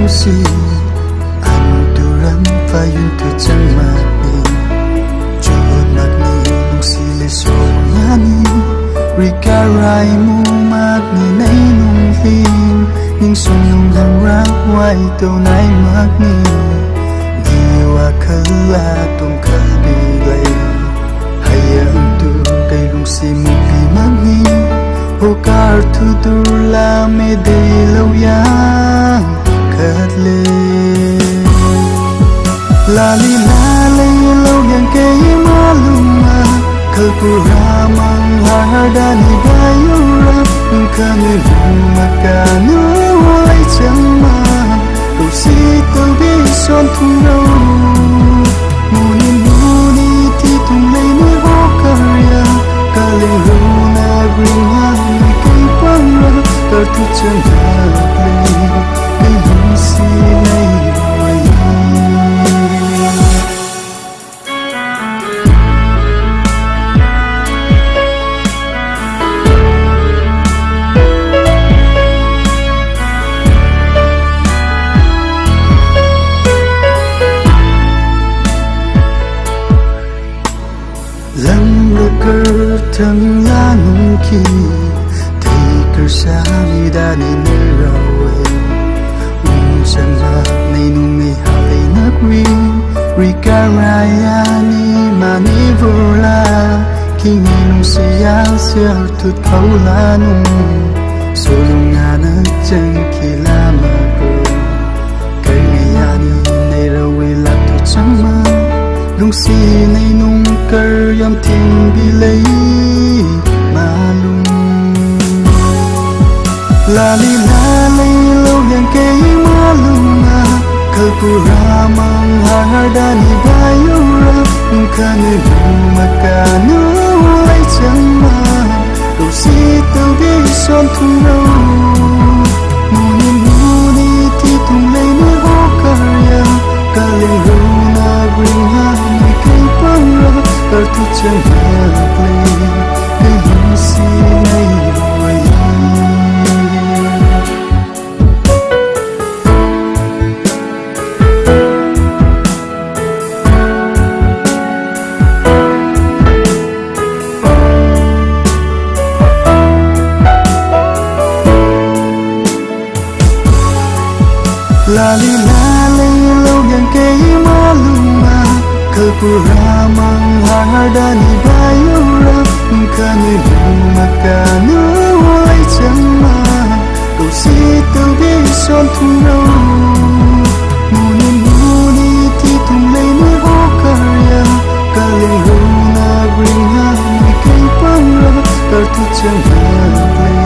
nung si ang duram pa yun tu chang mati chod magni nung si le so ngani rikarai mu magni nay nung hin ning sung nung lang rak wai tau nai magni diwa khala tum kalbi lay hayang tu kay nung si mu pi magni Hokar thu dur la me de lâu yang khát lê la li la lê lâu yang ke ma luma khơi ku ra mang har da ni ba yu ra kha ni ma ka nu lai chẳng ma cầu si tao bi son thu đâu mu ni ti tu mai ni hokar ya ka le lu na bring Ter tu chân thật lên Để hương si nay rồi Lăng lơ cơ thăng lá nung khi Kersami dani nerawe Unjama nainungi hali nagwi Rika raya ni mani vola Kingi nung siya siya tut kaula nung Solunga na jeng kila magro Kaya ni nerawe latu chama Lung si nainung karyam ting bilay malung La li la lay lâu yang ke ma luma khơi ku ra mang har da ni ba yu ra kha ni ma ka nu lai chẳng ma cầu si tao bi son thu đâu mu ni ti tu lay ni ho ka ya ka le ru na bring ha ni ke pang ra ka tu chẳng ha play ni hum si nay La li la lay lâu yang ke ma luma khơi ku ra mang har da ni ba yu ra kha ni ma ka nu lai chẳng ma cầu si tao bi son thu đâu mu ni ti tu lay ni ho ka ya ka le ru na bring ha ni ke pang ra ka tu chẳng ha